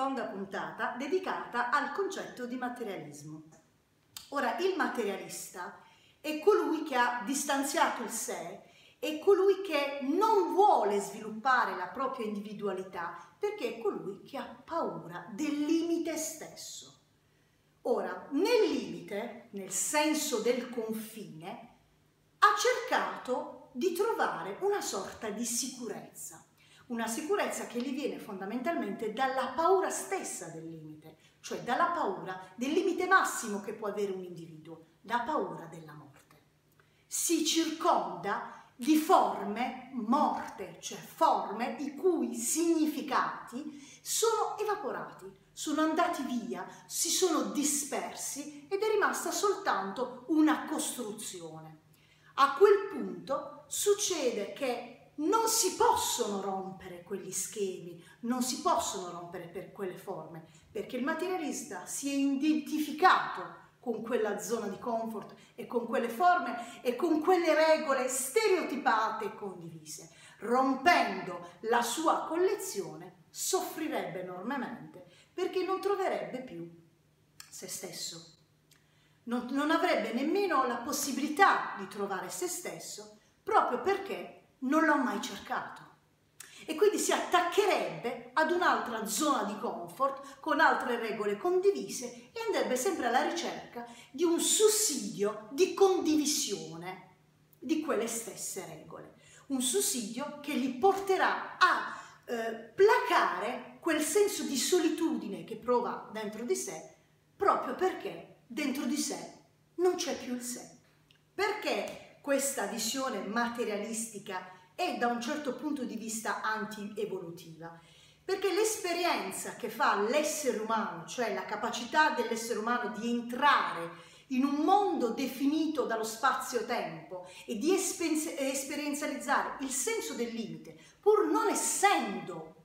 seconda puntata dedicata al concetto di materialismo. Ora, il materialista è colui che ha distanziato il sé, è colui che non vuole sviluppare la propria individualità perché è colui che ha paura del limite stesso. Ora, nel limite, nel senso del confine, ha cercato di trovare una sorta di sicurezza. Una sicurezza che gli viene fondamentalmente dalla paura stessa del limite, cioè dalla paura del limite massimo che può avere un individuo, la paura della morte. Si circonda di forme morte, cioè forme i cui significati sono evaporati, sono andati via, si sono dispersi ed è rimasta soltanto una costruzione. A quel punto succede che non si possono rompere quegli schemi, non si possono rompere per quelle forme, perché il materialista si è identificato con quella zona di comfort e con quelle forme e con quelle regole stereotipate e condivise. Rompendo la sua collezione soffrirebbe enormemente perché non troverebbe più se stesso. Non avrebbe nemmeno la possibilità di trovare se stesso proprio perché non l'ho mai cercato e quindi si attaccherebbe ad un'altra zona di comfort con altre regole condivise e andrebbe sempre alla ricerca di un sussidio di condivisione di quelle stesse regole, un sussidio che li porterà a placare quel senso di solitudine che prova dentro di sé proprio perché dentro di sé non c'è più il sé. Perché questa visione materialistica è da un certo punto di vista anti-evolutiva? Perché l'esperienza che fa l'essere umano, cioè la capacità dell'essere umano di entrare in un mondo definito dallo spazio-tempo e di esperienzializzare il senso del limite, pur non essendo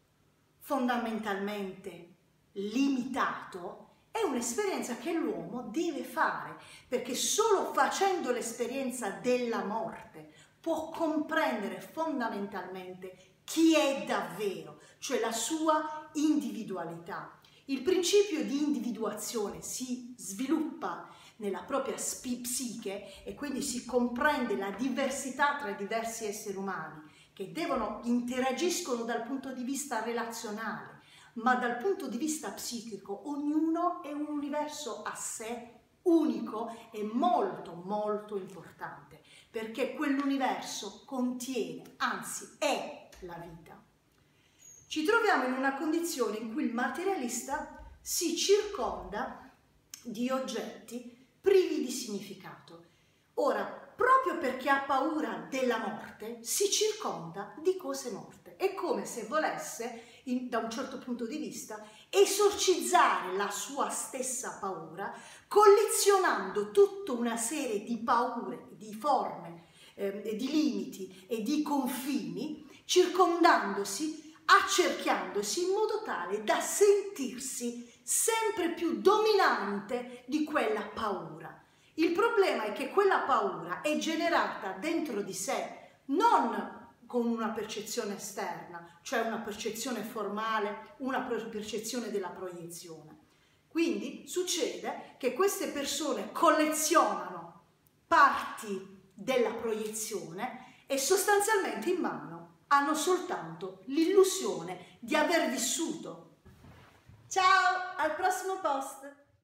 fondamentalmente limitato, è un'esperienza che l'uomo deve fare, perché solo facendo l'esperienza della morte può comprendere fondamentalmente chi è davvero, cioè la sua individualità. Il principio di individuazione si sviluppa nella propria psiche e quindi si comprende la diversità tra i diversi esseri umani che interagiscono dal punto di vista relazionale, ma dal punto di vista psichico ognuno è un universo a sé unico e molto molto importante, perché quell'universo contiene, anzi è la vita. Ci troviamo in una condizione in cui il materialista si circonda di oggetti privi di significato. Ora, proprio perché ha paura della morte, si circonda di cose morte. È come se volesse, da un certo punto di vista, esorcizzare la sua stessa paura, collezionando tutta una serie di paure, di forme, di limiti e di confini, circondandosi, accerchiandosi in modo tale da sentirsi sempre più dominante di quella paura. Il problema è che quella paura è generata dentro di sé, non con una percezione esterna, cioè una percezione formale, una percezione della proiezione. Quindi succede che queste persone collezionano parti della proiezione e sostanzialmente in mano hanno soltanto l'illusione di aver vissuto. Ciao, al prossimo post!